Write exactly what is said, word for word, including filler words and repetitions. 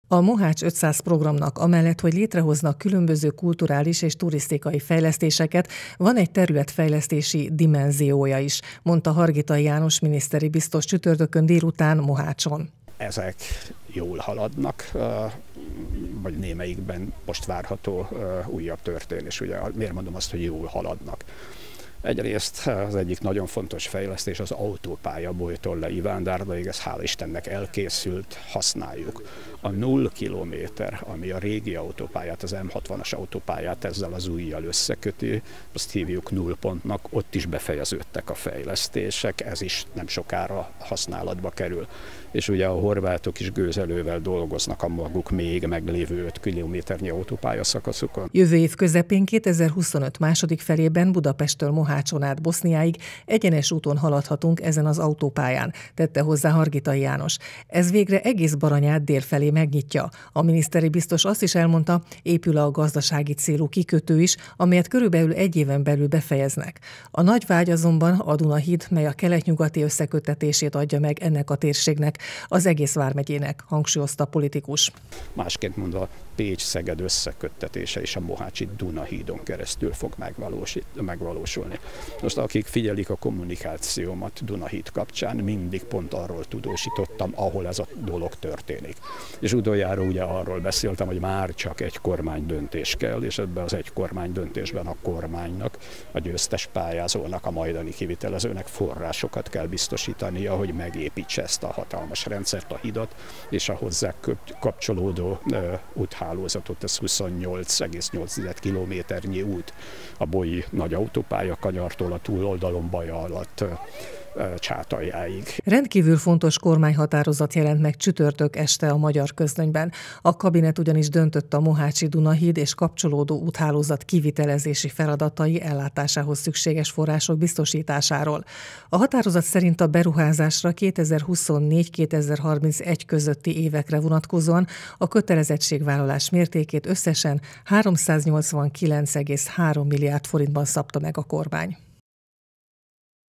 A Mohács ötszáz programnak amellett, hogy létrehoznak különböző kulturális és turisztikai fejlesztéseket, van egy területfejlesztési dimenziója is, mondta Hargitai János miniszteri biztos csütörtökön délután Mohácson. Ezek jól haladnak, vagy némelyikben most várható újabb történés. Ugye, miért mondom azt, hogy jól haladnak? Egyrészt az egyik nagyon fontos fejlesztés az autópálya Bolytól le Ivándárdalaig, ez hál' Istennek elkészült, használjuk. A null kilométer, ami a régi autópályát, az M hatvanas autópályát ezzel az újjal összeköti, azt hívjuk nullpontnak, ott is befejeződtek a fejlesztések, ez is nem sokára használatba kerül. És ugye a horvátok is gőzelővel dolgoznak a maguk még meglévő öt kilométernyi autópályaszakaszukon. Jövő év közepén kétezer-huszonöt második felében Budapesttől Mohácson át Boszniáig egyenes úton haladhatunk ezen az autópályán, tette hozzá Hargitai János. Ez végre egész Baranyát dél felé megnyitja. A miniszteri biztos azt is elmondta, épül a gazdasági célú kikötő is, amelyet körülbelül egy éven belül befejeznek. A nagy vágy azonban a Duna-híd, mely a kelet-nyugati összeköttetését adja meg ennek a térségnek, az egész vármegyének, hangsúlyozta a politikus. Másként mondva, Pécs-Szeged összeköttetése és a mohácsi Duna-hídon keresztül fog megvalósulni. Most akik figyelik a kommunikációmat Duna-híd kapcsán, mindig pont arról tudósítottam, ahol ez a dolog történik. És utoljára ugye arról beszéltem, hogy már csak egy kormánydöntés kell, és ebben az egy kormánydöntésben a kormánynak, a győztes pályázónak, a majdani kivitelezőnek forrásokat kell biztosítania, hogy megépítse ezt a hatalmas rendszert, a hidat, és a hozzá kapcsolódó uh, úthálózatot, ez huszonnyolc egész nyolc kilométernyi út a Bolyi nagy autópálya kanyartól a túloldalon Baja alatt uh, Csátaljáig. Rendkívül fontos kormányhatározat jelent meg csütörtök este a Magyar Közlönyben. A kabinet ugyanis döntött a mohácsi Duna-híd és kapcsolódó úthálózat kivitelezési feladatai ellátásához szükséges források biztosításáról. A határozat szerint a beruházásra kétezer-huszonnégy kétezer-harmincegy közötti évekre vonatkozóan a kötelezettségvállalás mértékét összesen háromszáznyolcvankilenc egész három milliárd forintban szabta meg a kormány.